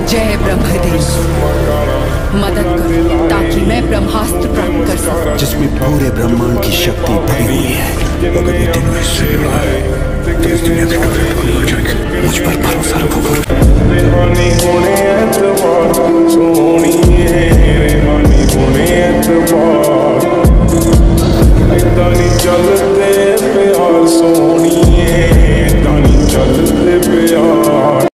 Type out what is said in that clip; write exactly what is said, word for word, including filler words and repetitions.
जय ब्रह्मदेव, मदद करो ताकि मैं ब्रह्मास्त्र प्राप्त कर सकूं, जिसमें पूरे ब्रह्मांड की शक्ति भरी हुई है। अगर ये तीनों हिस्से मिला है तो इस दुनिया के टुकड़े टुकड़े हो जाएंगे। मुझ पर भरोसा रखो।